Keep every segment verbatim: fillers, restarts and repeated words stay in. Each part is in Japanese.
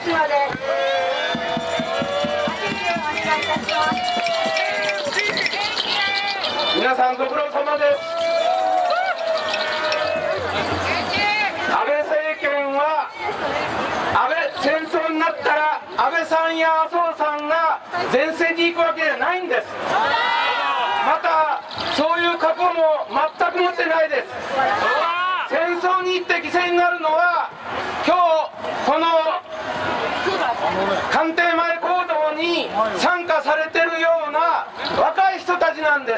ますので、拍手をお願いいたします。 皆さんご苦労様です。安倍政権は安倍戦争になったら安倍さんや麻生さんが前線に行くわけじゃないんです。またそういう覚悟も全く持ってないです。戦争に行って犠牲になるのは今日この官邸前行動に参加されてるような若い人たちなんです。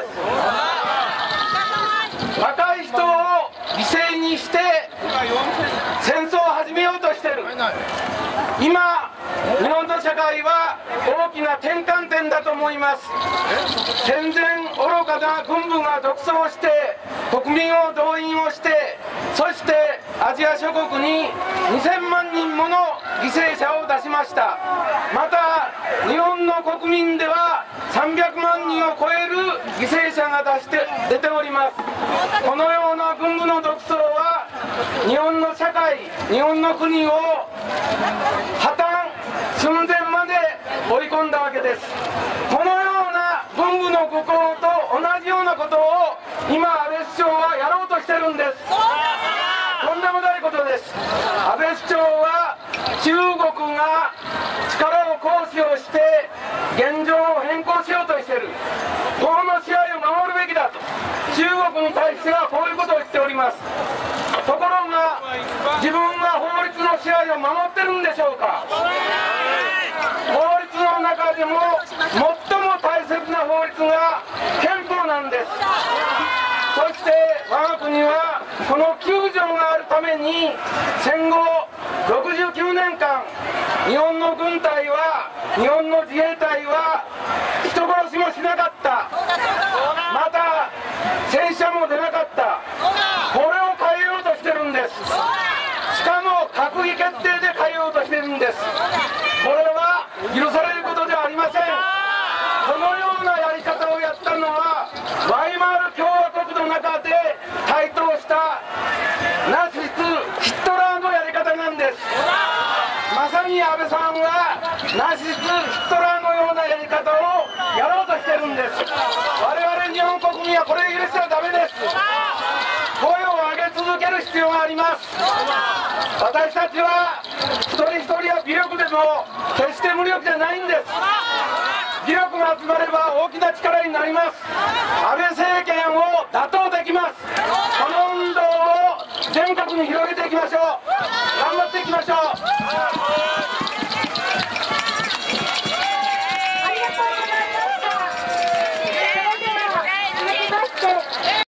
若い人を犠牲にして戦争を始めようとしてる。今日本の社会は大きな転換点だと思います。戦前愚かな軍部が独走して国民を動員をして、そしてアジア諸国ににせんまんにんもの犠牲者を出しました。また日本の国民ではさんびゃくまんにんを超える犠牲者が出して出ております。このような軍部の独走は日本の社会、日本の国を破綻寸前まで追い込んだわけです。このような軍部の愚行と同じようなことを今安倍首相はやろうとしてるんです。とんでもないことです。安倍首相は中国が力を行使をして現状を変更しようとしている。法の支配を守るべきだと中国に対してはこういうことを言っております。ところが自分が法律の支配を守ってるんでしょうか。法律の中でも最も大切な法律が憲法なんです。そして我が国はこのきゅう条があるために戦後ろくじゅうきゅうねんかん日本の軍隊は日本の自衛隊は人殺しもしなかった。また戦死者も出なかった。これを変えようとしてるんです。しかも閣議決定で変えようとしてるんです。これは許されることではありません。このようなやり方をやったのはワイマール共和国の中で台頭したナチスヒットラーのやり方なんです。まさに安倍さんはナチスヒットラーのようなやり方をやろうとしてるんです。我々日本国民はこれを許してはダメです。声を上げ続ける必要があります。私たちは一人一人は微力でも決して無力じゃないんです。微力が集まれば大きな力になります。安倍政権を打倒できます。この運動を全国に広げていきましょう。頑張っていきましょう。